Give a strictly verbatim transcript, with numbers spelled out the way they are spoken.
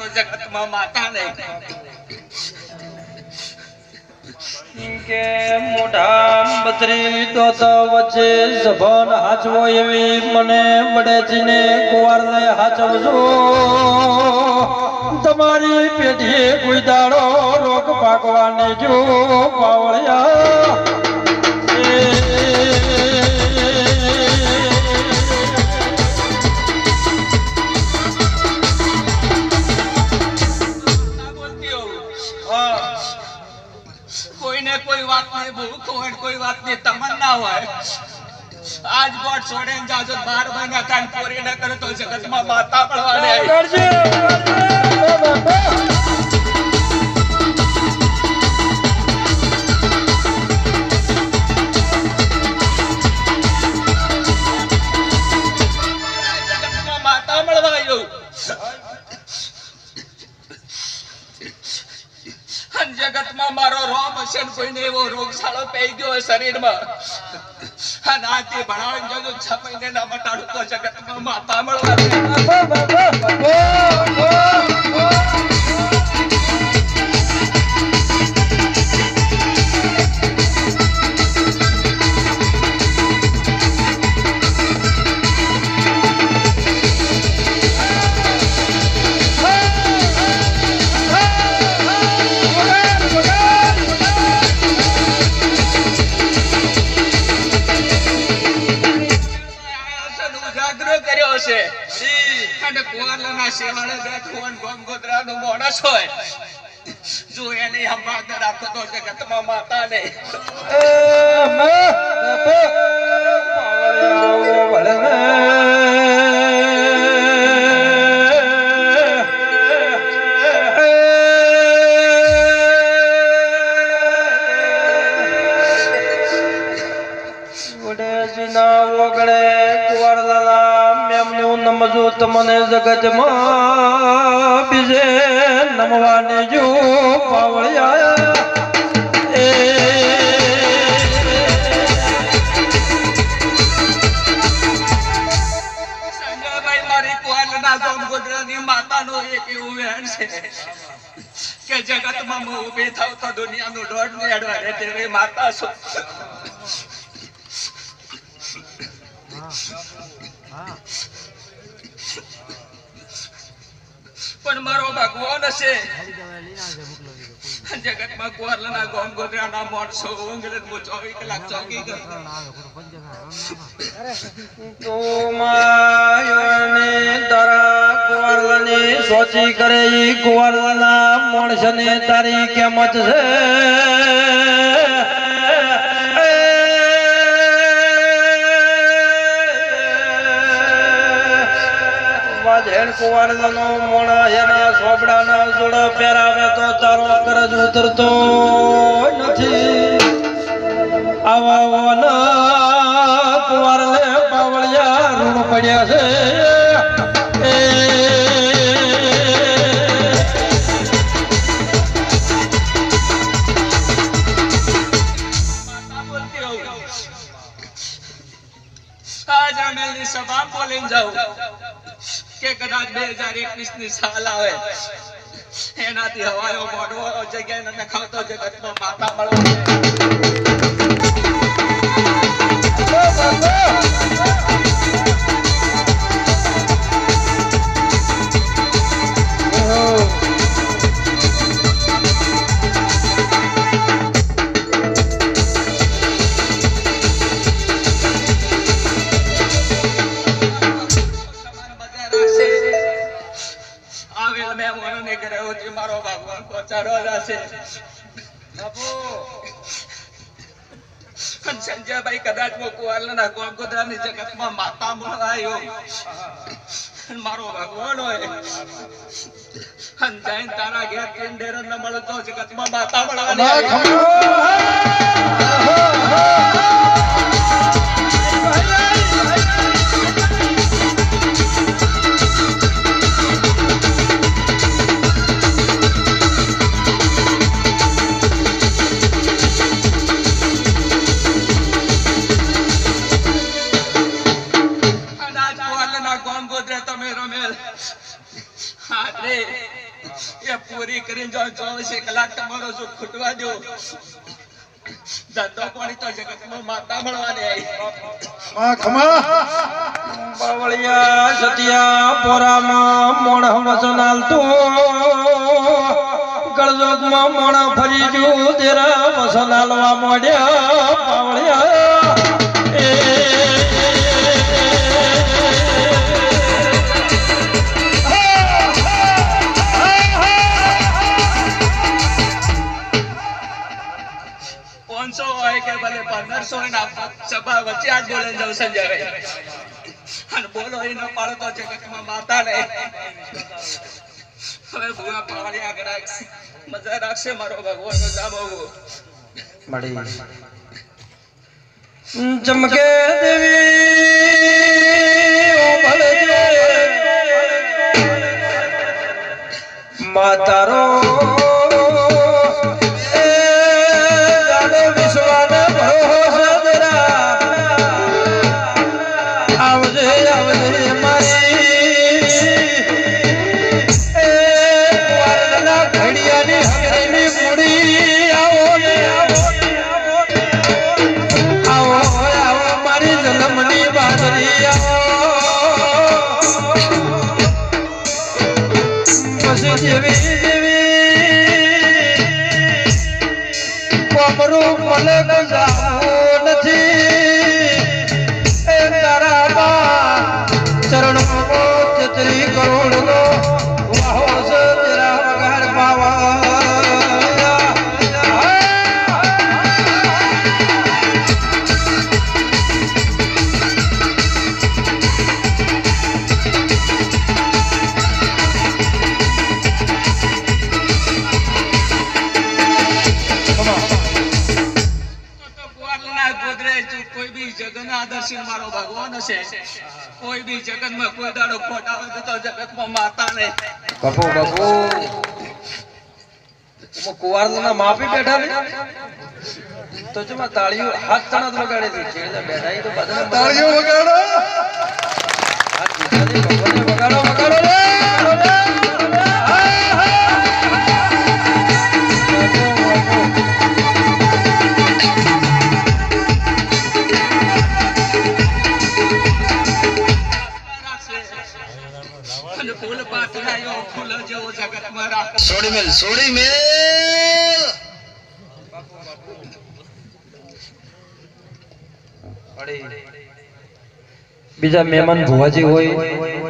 તો જગતમાં માતા નહીં કે મોઢા બત્રી તો વચ્ચે જભન હાચવો એવી મને વડેજીને કુંવર ને હાચવજો તમારી પેઢીએ કોઈ દાડો રોગ પાકવાને જો પાવળિયા કોઈ વાત ની ભૂખ હોય કોઈ વાત ની તમન્ના હોય આજ ગોડ છોડે જાજો બાર મહિના કાન પૂરી ન કરે તો જગતમાં માતા પડવાને કરજે જગતમાં માતા મળવાયો જગતમાં મારો રોમ હશે કોઈને એવો રોગશાળો પઈ ગયો શરીરમાં અને આથી ભણાવીને જોજો છ મહિને ના મટાડું તો જગતમાં માતા મળવાની અને કુંવરલાના શેવાળે બેઠું ગોમગોદરાનો માણસ હોય જો એને સંભાળ રાખો તો જગતમાં માતા નહીં નમજો તમને જગતમાં બીજે નમવાને જો પાવળિયા એ સંજયભાઈ મારી કુંવરના ગોમગોદરાની માતાનો એક એવું વહેણ છે કે જગતમાં હું ઊભી થાવ તો દુનિયાનું દોડ ને અડવા રહે તેવી માતા છું પણ મારો ભગવાન હશે જગતમાં કુંવરલાના ગોમગોદરાના માણસો ઊંઘે હું ચોવીસ કલાક ચોકી ગયો તો માયોને દરા કુંવરલાની સોચી કરે ઈ કુંવરલાના માણસને તારી કિંમત છે જેણ કુંવરલાનો મોણા એના સોબડાના જોડો પહેરાવે તો તારો કરજ ઉતરતો નથી આવા કુંવરલે પાવળિયા ઋણ પડ્યા છે આજ રમેલની સભા બોલીને જાઉં કે કદાચ બે હજાર એકવીસ ની સાલ આવે એનાથી હવાયો મોઢો જગ્યાએ ન ખાવતો જગતમાં માતા મળવા મારો ભગવાન પહોંચાડો જશે સંજયભાઈ કદાચ કુંવરલાના ગોમગોદરાની જગતમાં માતા મળવાયો મારો ભગવાન હોય જૈન તારા ઘેર કેન્ડેર ન મળતો જગતમાં માતા મળવાની એ પૂરી કરીને જો ચોવીસ કલાક તમારો જો ખૂટવા દો ધંધો પાણી તો જગતમાં માતા મળવાની આવી માં ખમા બાવળિયા સતિયા પોરામાં મોણ વસનાલ તો ગળજોગમાં મોણ ફરી જુ તેરા વસનાલવા મોડ્યા બાવળિયા એ પાંચસો હોય કે ભલે પંદરસો હોય ને સભા વચ્ચે આજ બોલે જાવ સંજય અને બોલો એ ન પાડો તો જગતમાં માતા નહીં હવે ભૂવા પાવડી આગળ રાખશે મજા રાખશે મારો ભગવાનનો જામો મળી ચમકે દેવી ઓ ભલે માતારો ચરણ ચતરી કરોડ નો વાહોસ તેરા વગર પાવા કોઈ બી જગન્નાથ દર્શન મારો ભગવાન હશે કોઈ બી જગતમાં કોઈ દાડો ખોટા હોય તો જગતમાં માતા નહીં બાપુ બાપુ કુવારના માપી બેઠા ને તો જમા તાળીઓ હાથ તણા વગાડે છે છેડા બેઠા તો બધા તાળીઓ વગાડો હાથ દીધાને ભગવાનને વગાડો વગાડો રે ફૂલ પાથરાયો ફૂલ જેવો જગતમાં રાખ સોડી મેલ સોડી મેલ બીજા મહેમાન ભુવાજી હોય